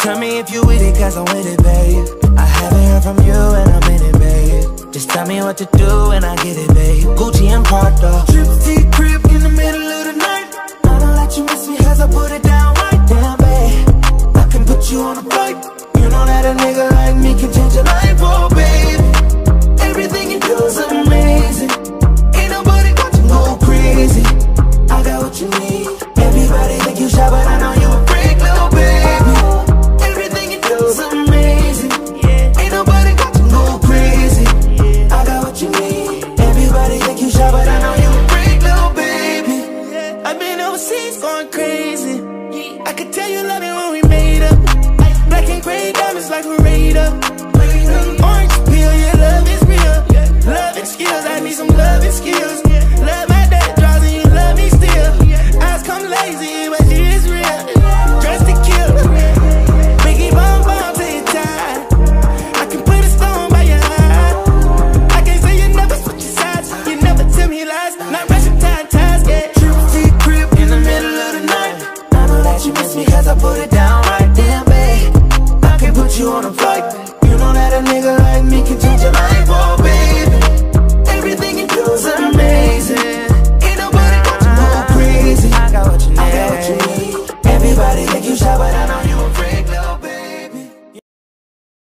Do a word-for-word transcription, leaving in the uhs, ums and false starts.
Tell me if you with it, cause I'm with it, babe. I haven't heard from you and I'm in it, babe. Just tell me what to do and I get it, babe. Gucci and Prada, trip to crib in the middle of the night. I don't let you miss me cause I put it down right. Damn, babe, I can put you on a flight. You know that a nigga like me can change your life, oh babe. Everything you do is amazing. Ain't nobody got to go crazy. I got what you need. Everybody think you shy, but I know you a freak, little baby. Everything you do is amazing. Ain't nobody got to go crazy. I got what you need. Everybody think you shy, but I know you a freak, little baby. I've been overseas going crazy. I could tell you love it when we made up. Black and gray diamonds like a radar.